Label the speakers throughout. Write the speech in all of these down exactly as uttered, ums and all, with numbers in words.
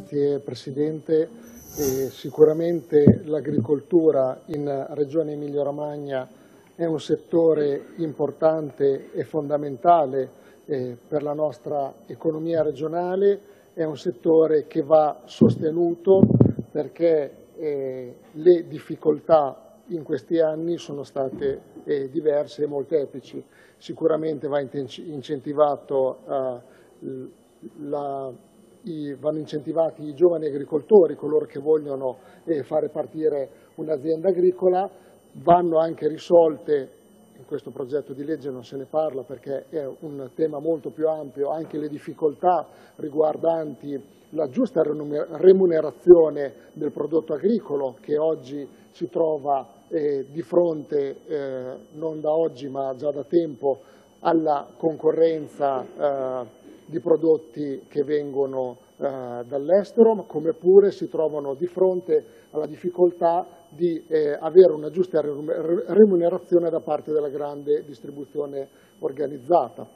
Speaker 1: Grazie Presidente. E sicuramente l'agricoltura in Regione Emilia-Romagna è un settore importante e fondamentale eh, per la nostra economia regionale, è un settore che va sostenuto perché eh, le difficoltà in questi anni sono state eh, diverse e molteplici. Sicuramente va incentivato eh, la I, vanno incentivati i giovani agricoltori, coloro che vogliono eh, fare partire un'azienda agricola, vanno anche risolte, in questo progetto di legge non se ne parla perché è un tema molto più ampio, anche le difficoltà riguardanti la giusta remunerazione del prodotto agricolo che oggi si trova eh, di fronte, eh, non da oggi ma già da tempo, alla concorrenza eh, di prodotti che vengono eh, dall'estero, ma come pure si trovano di fronte alla difficoltà di eh, avere una giusta remunerazione da parte della grande distribuzione organizzata.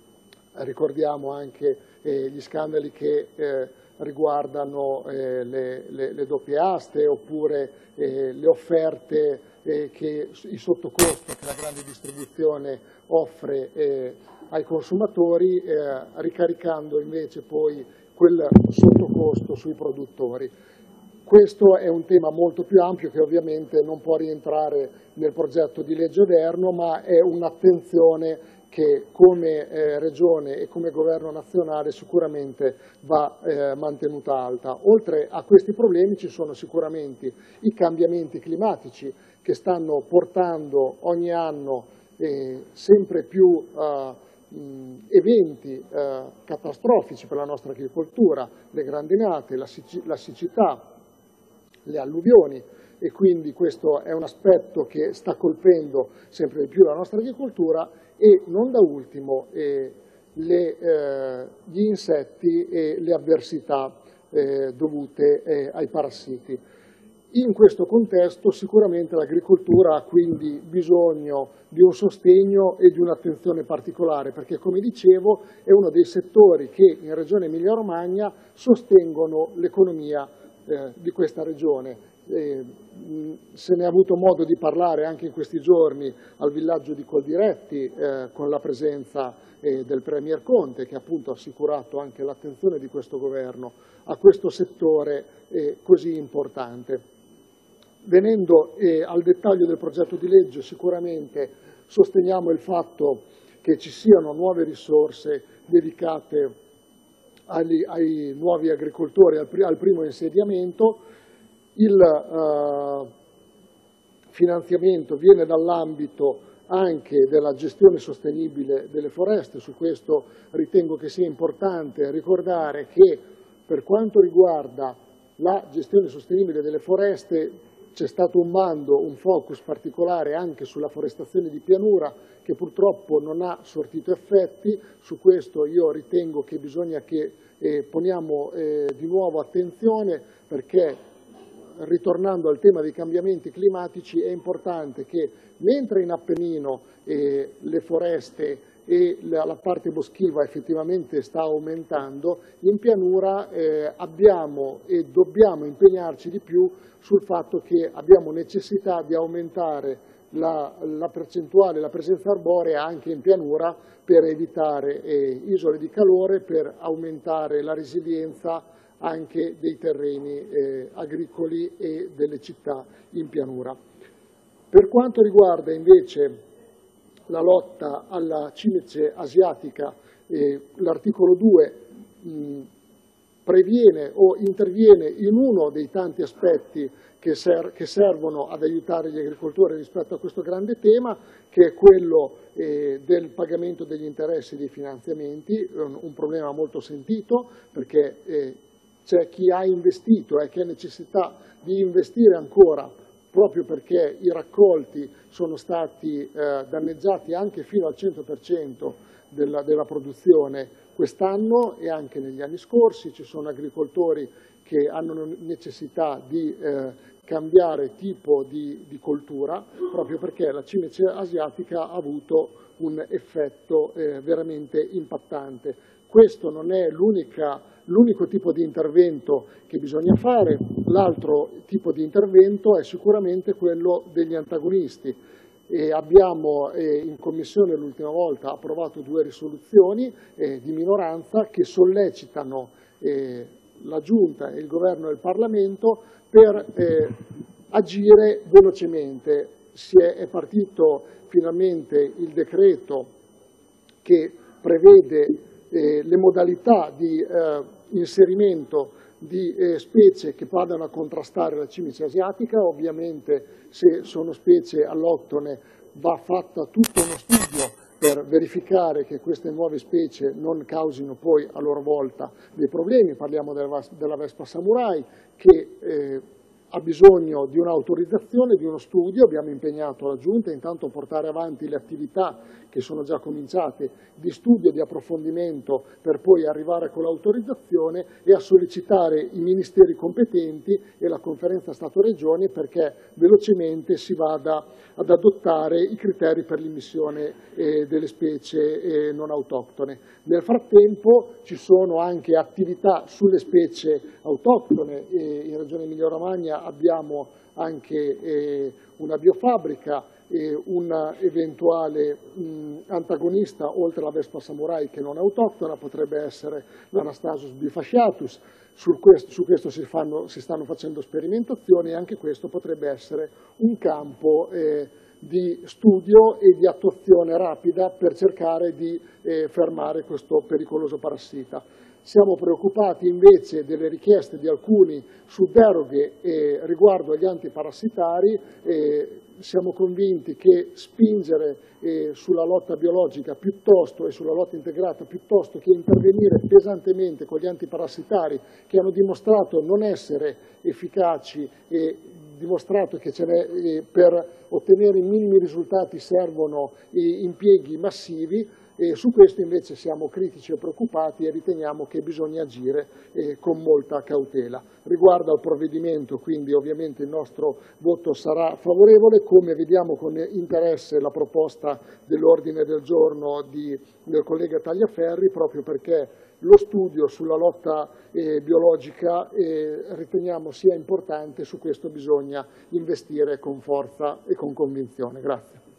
Speaker 1: Ricordiamo anche eh, gli scandali che eh, riguardano eh, le, le, le doppie aste oppure eh, le offerte eh, che i sottocosto che la grande distribuzione offre eh, ai consumatori, eh, ricaricando invece poi quel sottocosto sui produttori. Questo è un tema molto più ampio che ovviamente non può rientrare nel progetto di legge odierno, ma è un'attenzione che come eh, Regione e come Governo nazionale sicuramente va eh, mantenuta alta. Oltre a questi problemi ci sono sicuramente i cambiamenti climatici che stanno portando ogni anno eh, sempre più eh, mh, eventi eh, catastrofici per la nostra agricoltura, le grandinate, la, sic- la siccità, le alluvioni, e quindi questo è un aspetto che sta colpendo sempre di più la nostra agricoltura e non da ultimo eh, le, eh, gli insetti e le avversità eh, dovute eh, ai parassiti. In questo contesto sicuramente l'agricoltura ha quindi bisogno di un sostegno e di un'attenzione particolare perché, come dicevo, è uno dei settori che in Regione Emilia-Romagna sostengono l'economia eh, di questa regione. Eh, se ne è avuto modo di parlare anche in questi giorni al villaggio di Coldiretti eh, con la presenza eh, del Premier Conte, che appunto ha assicurato anche l'attenzione di questo governo a questo settore eh, così importante. Venendo eh, al dettaglio del progetto di legge, sicuramente sosteniamo il fatto che ci siano nuove risorse dedicate ai, ai nuovi agricoltori al, al primo insediamento. Il uh, finanziamento viene dall'ambito anche della gestione sostenibile delle foreste. Su questo ritengo che sia importante ricordare che per quanto riguarda la gestione sostenibile delle foreste c'è stato un bando, un focus particolare anche sulla forestazione di pianura che purtroppo non ha sortito effetti. Su questo io ritengo che bisogna che eh, poniamo eh, di nuovo attenzione perché, ritornando al tema dei cambiamenti climatici, è importante che mentre in Appennino eh, le foreste e la, la parte boschiva effettivamente sta aumentando, in pianura eh, abbiamo e dobbiamo impegnarci di più sul fatto che abbiamo necessità di aumentare la, la percentuale, la presenza arborea anche in pianura per evitare eh, isole di calore, per aumentare la resilienza anche dei terreni eh, agricoli e delle città in pianura. Per quanto riguarda invece la lotta alla cimice asiatica, eh, l'articolo due mh, previene o interviene in uno dei tanti aspetti che, ser che servono ad aiutare gli agricoltori rispetto a questo grande tema, che è quello eh, del pagamento degli interessi dei finanziamenti, un, un problema molto sentito perché eh, c'è chi ha investito e che ha necessità di investire ancora proprio perché i raccolti sono stati eh, danneggiati anche fino al cento per cento della, della produzione quest'anno e anche negli anni scorsi. Ci sono agricoltori che hanno necessità di eh, cambiare tipo di, di coltura proprio perché la cimice asiatica ha avuto un effetto eh, veramente impattante. questo non è l'unico tipo di intervento che bisogna fare. L'altro tipo di intervento è sicuramente quello degli antagonisti. E abbiamo eh, in Commissione l'ultima volta approvato due risoluzioni eh, di minoranza che sollecitano eh, la Giunta, il Governo e il Parlamento per eh, agire velocemente. Si è, è partito finalmente il decreto che prevede eh, le modalità di eh, inserimento di eh, specie che vadano a contrastare la cimice asiatica. Ovviamente se sono specie alloctone va fatta tutto uno studio per verificare che queste nuove specie non causino poi a loro volta dei problemi. Parliamo della, della Vespa samurai che eh, ha bisogno di un'autorizzazione, di uno studio. Abbiamo impegnato la Giunta intanto a portare avanti le attività che sono già cominciate di studio e di approfondimento per poi arrivare con l'autorizzazione e a sollecitare i ministeri competenti e la Conferenza Stato-Regioni perché velocemente si vada ad adottare i criteri per l'immissione eh, delle specie eh, non autoctone. Nel frattempo ci sono anche attività sulle specie autoctone. Eh, in Regione Emilia-Romagna abbiamo anche eh, una biofabbrica e un eventuale mh, antagonista, oltre alla Vespa samurai che non è autoctona, potrebbe essere l'Anastasus bifasciatus. Su questo, su questo si, fanno, si stanno facendo sperimentazioni e anche questo potrebbe essere un campo eh, di studio e di attuazione rapida per cercare di eh, fermare questo pericoloso parassita. Siamo preoccupati invece delle richieste di alcuni su deroghe eh, riguardo agli antiparassitari. Eh, siamo convinti che spingere eh, sulla lotta biologica piuttosto e sulla lotta integrata piuttosto che intervenire pesantemente con gli antiparassitari che hanno dimostrato non essere efficaci e dimostrato che ce n'è, eh, per ottenere i minimi risultati servono eh, impieghi massivi. E su questo invece siamo critici e preoccupati e riteniamo che bisogna agire eh, con molta cautela. Riguardo al provvedimento, quindi ovviamente il nostro voto sarà favorevole, come vediamo con interesse la proposta dell'ordine del giorno di, del collega Tagliaferri, proprio perché lo studio sulla lotta eh, biologica eh, riteniamo sia importante, su questo bisogna investire con forza e con convinzione. Grazie.